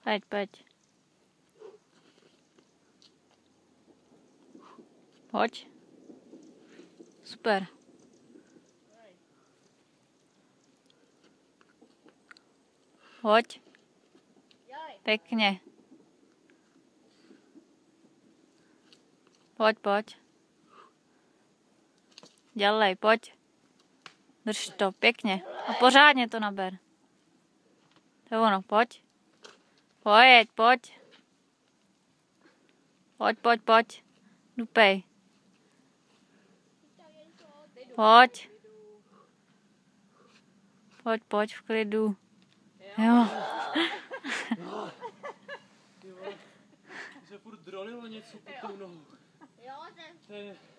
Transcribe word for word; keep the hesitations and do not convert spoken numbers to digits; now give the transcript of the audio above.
Pojď, pojď. Pojď. Super. Pojď. Pěkně. Pojď, pojď. Dělej, pojď. Drž to, pěkně. A pořádně to naber. To je ono, pojď. Pojď, pojď. Pojď, pojď, pojď. Dupej. Pojď. Pojď, pojď v klidu. Jo. Se furt dronilo něco pod tou nohou. Jo, to je...